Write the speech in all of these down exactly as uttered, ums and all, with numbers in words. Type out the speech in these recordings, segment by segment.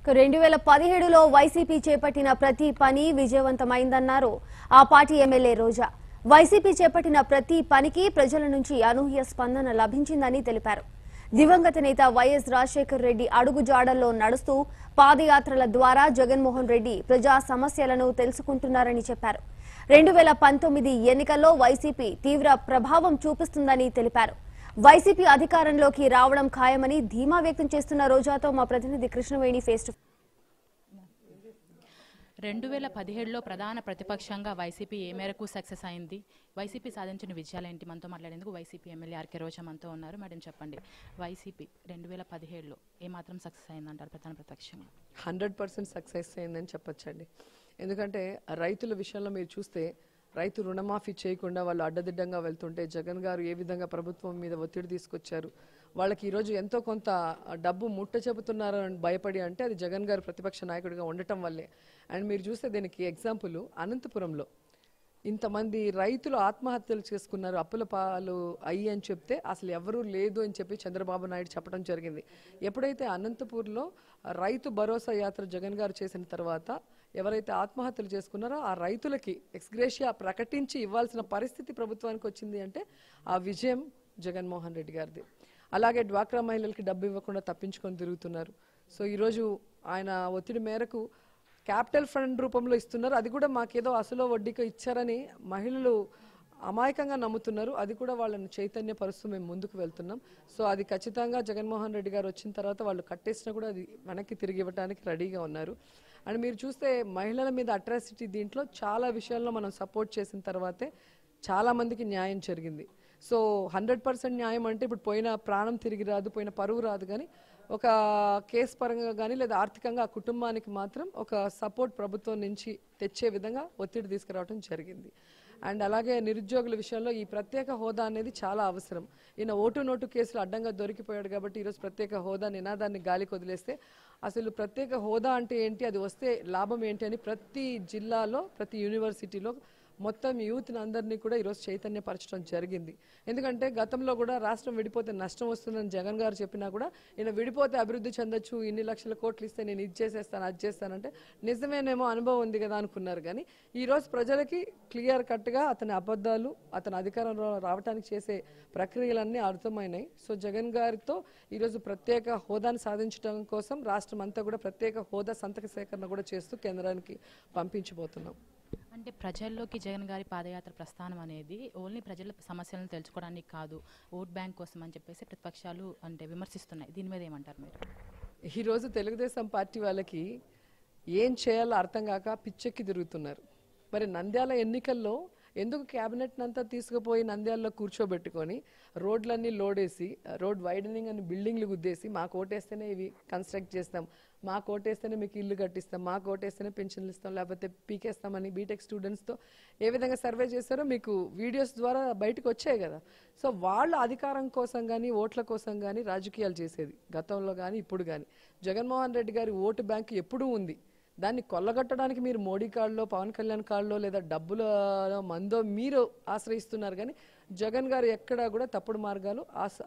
రెండు వేల పదిహేడులో వైసీపీ చేపట్టిన ప్రతి పని విజయవంతమైందన్నారు ఆ పార్టీ ఎమ్మెల్యే రోజా. వైసీపీ చేపట్టిన ప్రతి పనికి ప్రజల నుంచి అనూహ్య స్పందన లభించిందని తెలిపారు. దివంగత నేత వైఎస్ రాజశేఖర్ రెడ్డి అడుగుజాడల్లో నడుస్తూ పాదయాత్రల ద్వారా జగన్మోహన్ రెడ్డి ప్రజా సమస్యలను తెలుసుకుంటున్నారని చెప్పారు. రెండు వేల పంతొమ్మిది ఎన్నికల్లో వైసీపీ తీవ్ర ప్రభావం చూపిస్తుందని తెలిపారు. వైసీపీ అధికారంలోకి రావడం ఖాయమని ధీమా వ్యక్తం చేస్తున్న రోజాతో మా ప్రతినిధి కృష్ణవేణి ఫేస్ టు రెండు వేల పదిహేడులో ప్రధాన ప్రతిపక్షంగా వైసీపీ ఏ మేరకు సక్సెస్ అయింది, వైసీపీ సాధించిన విజయాలేంటి, మనతో మాట్లాడేందుకు వైసీపీ ఎమ్మెల్యే ఆర్కే రోజా మనతో ఉన్నారు. మేడం చెప్పండి, వైసీపీ రెండు వేల పదిహేడులో ఏమాత్రం సక్సెస్ అయిందంటారు ప్రధాన ప్రతిపక్షంగా? హండ్రెడ్ పర్సెంట్ సక్సెస్ అయిందని చెప్పొచ్చండి. ఎందుకంటే రైతుల విషయంలో మీరు చూస్తే రైతు రుణమాఫీ చేయకుండా వాళ్ళు అడ్డదిడ్డంగా వెళ్తుంటే జగన్ గారు ఏ విధంగా ప్రభుత్వం మీద ఒత్తిడి తీసుకొచ్చారు, వాళ్ళకి ఈరోజు ఎంతో కొంత డబ్బు ముట్ట చెబుతున్నారు అని భయపడి అంటే అది జగన్ గారు ప్రతిపక్ష నాయకుడిగా ఉండటం వల్లే. అండ్ మీరు చూస్తే దీనికి ఎగ్జాంపుల్ అనంతపురంలో ఇంతమంది రైతులు ఆత్మహత్యలు చేసుకున్నారు అప్పుల పాలు అయ్యి అని చెప్తే అసలు ఎవరూ లేదు అని చెప్పి చంద్రబాబు నాయుడు చెప్పడం జరిగింది. ఎప్పుడైతే అనంతపూర్లో రైతు భరోసా యాత్ర జగన్ గారు చేసిన తర్వాత ఎవరైతే ఆత్మహత్యలు చేసుకున్నారో ఆ రైతులకి ఎక్స్గ్రేషియా ప్రకటించి ఇవ్వాల్సిన పరిస్థితి ప్రభుత్వానికి వచ్చింది అంటే ఆ విజయం జగన్మోహన్ రెడ్డి గారిది. అలాగే డ్వాక్రా మహిళలకి డబ్బు ఇవ్వకుండా తప్పించుకొని తిరుగుతున్నారు. సో ఈరోజు ఆయన ఒత్తిడి మేరకు క్యాపిటల్ ఫండ్ రూపంలో ఇస్తున్నారు. అది కూడా మాకేదో అసలు వడ్డీకి ఇచ్చారని మహిళలు అమాయకంగా నమ్ముతున్నారు. అది కూడా వాళ్ళని చైతన్యపరుస్తూ మేము ముందుకు వెళ్తున్నాం. సో అది ఖచ్చితంగా జగన్మోహన్ రెడ్డి గారు వచ్చిన తర్వాత వాళ్ళు కట్టేసినా కూడా అది వెనక్కి తిరిగి ఇవ్వడానికి రెడీగా ఉన్నారు. అండ్ మీరు చూస్తే మహిళల మీద అట్రాసిటీ దీంట్లో చాలా విషయాల్లో మనం సపోర్ట్ చేసిన తర్వాతే చాలా మందికి న్యాయం జరిగింది. సో హండ్రెడ్ పర్సెంట్ న్యాయం అంటే ఇప్పుడు పోయిన ప్రాణం తిరిగి రాదు, పోయిన పరువు రాదు, కానీ ఒక కేసు పరంగా కానీ లేదా ఆర్థికంగా ఆ కుటుంబానికి మాత్రం ఒక సపోర్ట్ ప్రభుత్వం నుంచి తెచ్చే విధంగా ఒత్తిడి తీసుకురావడం జరిగింది. అండ్ అలాగే నిరుద్యోగుల విషయంలో ఈ ప్రత్యేక హోదా అనేది చాలా అవసరం. ఈయన ఓటు నోటు కేసులు అడ్డంగా దొరికిపోయాడు కాబట్టి ఈరోజు ప్రత్యేక హోదా నినాదాన్ని గాలికి వదిలేస్తే అసలు ప్రత్యేక హోదా అంటే ఏంటి, అది వస్తే లాభం ఏంటి అని ప్రతి జిల్లాలో ప్రతి యూనివర్సిటీలో మొత్తం యూత్ని అందరినీ కూడా ఈరోజు చైతన్యపరచడం జరిగింది. ఎందుకంటే గతంలో కూడా రాష్ట్రం విడిపోతే నష్టం వస్తుందని జగన్ గారు చెప్పినా కూడా ఈయన విడిపోతే అభివృద్ధి చెందొచ్చు, ఇన్ని లక్షల కోట్లు ఇస్తే నేను ఇది చేసేస్తాను అది చేస్తానంటే నిజమేనేమో అనుభవం ఉంది కదా అనుకున్నారు. కానీ ఈరోజు ప్రజలకి క్లియర్ కట్గా అతని అబద్ధాలు అతని అధికారంలో రావడానికి చేసే ప్రక్రియలన్నీ అర్థమైనాయి. సో జగన్ గారితో ఈరోజు ప్రత్యేక హోదాను సాధించడం కోసం రాష్ట్రం అంతా కూడా ప్రత్యేక హోదా సంతక సేకరణ కూడా చేస్తూ కేంద్రానికి పంపించబోతున్నాం. అంటే ప్రజల్లోకి జగన్ గారి పాదయాత్ర ప్రస్థానం అనేది ఓన్లీ ప్రజల సమస్యలను తెలుసుకోవడానికి కాదు, ఓట్ బ్యాంక్ కోసం అని చెప్పేసి ప్రతిపక్షాలు అంటే విమర్శిస్తున్నాయి. దీని మీద ఏమంటారు మీరు? ఈరోజు తెలుగుదేశం పార్టీ వాళ్ళకి ఏం చేయాలో అర్థం కాక పిచ్చెక్కి తిరుగుతున్నారు. మరి నంద్యాల ఎన్నికల్లో ఎందుకు క్యాబినెట్ అంతా తీసుకుపోయి నంద్యాలలో కూర్చోబెట్టుకొని రోడ్లన్నీ లోడేసి రోడ్ వైడనింగ్ అని బిల్డింగ్లు గుద్దేసి మాకు ఓటేస్తేనే ఇవి కన్స్ట్రక్ట్ చేస్తాం, మాకు ఓటేస్తేనే మీకు ఇల్లు కట్టిస్తాం, మాకు ఓటేస్తేనే పెన్షన్లు ఇస్తాం, లేకపోతే పీకేస్తామని బీటెక్ స్టూడెంట్స్తో ఏ విధంగా సర్వే చేస్తారో మీకు వీడియోస్ ద్వారా బయటకు వచ్చాయి కదా. సో వాళ్ళ అధికారం కోసం కానీ ఓట్ల కోసం కానీ రాజకీయాలు చేసేది గతంలో కానీ ఇప్పుడు కానీ. జగన్మోహన్ రెడ్డి గారి ఓటు బ్యాంకు ఎప్పుడూ ఉంది. దాన్ని కొల్లగొట్టడానికి మీరు మోడీ కాళ్ళలో పవన్ కళ్యాణ్ కాళ్ళలో లేదా డబ్బుల మందో మీరు ఆశ్రయిస్తున్నారు. కానీ జగన్ గారు ఎక్కడా కూడా తప్పుడు మార్గాలు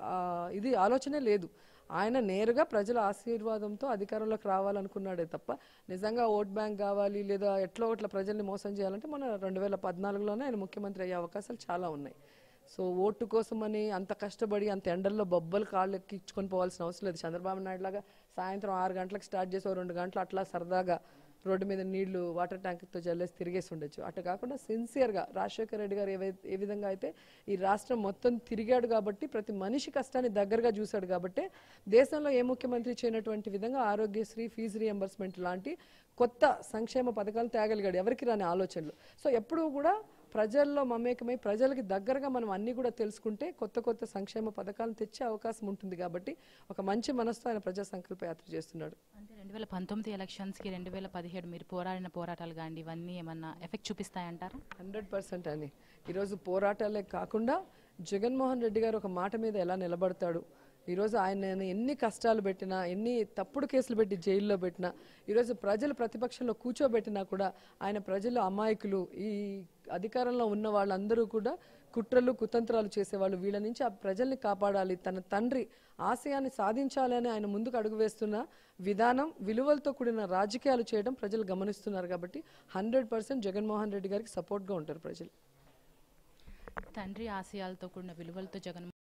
ఇది ఆలోచనే లేదు. ఆయన నేరుగా ప్రజల ఆశీర్వాదంతో అధికారంలోకి రావాలనుకున్నాడే తప్ప నిజంగా ఓట్ బ్యాంక్ కావాలి లేదా ఎట్లా ఒకట్లా ప్రజల్ని మోసం చేయాలంటే మన రెండు వేల పద్నాలుగులోనే ఆయన ముఖ్యమంత్రి అయ్యే అవకాశాలు చాలా ఉన్నాయి. సో ఓటు కోసమని అంత కష్టపడి అంత ఎండల్లో బొబ్బలు కాళ్ళు ఎక్కించుకొని పోవాల్సిన అవసరం లేదు. చంద్రబాబు నాయుడు లాగా సాయంత్రం ఆరు గంటలకు స్టార్ట్ చేసి రెండు గంటలు అట్లా సరదాగా రోడ్డు మీద నీళ్లు వాటర్ ట్యాంక్తో జల్లేసి తిరిగేసి ఉండొచ్చు. అట్లా కాకుండా సిన్సియర్గా రాజశేఖర రెడ్డి గారు ఏవై ఏ విధంగా అయితే ఈ రాష్ట్రం మొత్తం తిరిగాడు కాబట్టి ప్రతి మనిషి కష్టాన్ని దగ్గరగా చూశాడు కాబట్టి దేశంలో ఏ ముఖ్యమంత్రి చేయనటువంటి విధంగా ఆరోగ్యశ్రీ, ఫీజు రియంబర్స్మెంట్ లాంటి కొత్త సంక్షేమ పథకాలు తేగలిగాడు, ఎవరికి రాని ఆలోచనలు. సో ఎప్పుడూ కూడా ప్రజల్లో మమేకమై ప్రజలకి దగ్గరగా మనం అన్నీ కూడా తెలుసుకుంటే కొత్త కొత్త సంక్షేమ పథకాలను తెచ్చే అవకాశం ఉంటుంది. కాబట్టి ఒక మంచి మనసుతో ఆయన ప్రజా సంకల్ప యాత్ర చేస్తున్నాడు. అంటే రెండు వేల పంతొమ్మిది ఎలక్షన్స్కి రెండు వేల పదిహేడు మీరు పోరాడిన పోరాటాలు కానీ ఇవన్నీ ఏమన్నా ఎఫెక్ట్ చూపిస్తాయంటారా? హండ్రెడ్ పర్సెంట్ అని ఈరోజు పోరాటాలే కాకుండా జగన్మోహన్ రెడ్డి గారు ఒక మాట మీద ఎలా నిలబడతాడు, ఈరోజు ఆయన ఎన్ని కష్టాలు పెట్టినా ఎన్ని తప్పుడు కేసులు పెట్టి జైల్లో పెట్టినా ఈరోజు ప్రజలు ప్రతిపక్షంలో కూర్చోబెట్టినా కూడా ఆయన ప్రజలు అమాయకులు, ఈ అధికారంలో ఉన్న వాళ్ళందరూ కూడా కుట్రలు కుతంత్రాలు చేసేవాళ్ళు వీళ్ళ నుంచి ఆ ప్రజల్ని కాపాడాలి, తన తండ్రి ఆశయాన్ని సాధించాలి అని ఆయన ముందుకు అడుగు వేస్తున్న విధానం, విలువలతో కూడిన రాజకీయాలు చేయడం ప్రజలు గమనిస్తున్నారు. కాబట్టి హండ్రెడ్ పర్సెంట్ జగన్మోహన్ రెడ్డి గారికి సపోర్ట్గా ఉంటారు ప్రజలు. తండ్రి ఆశయాలతో కూడిన విలువలతో జగన్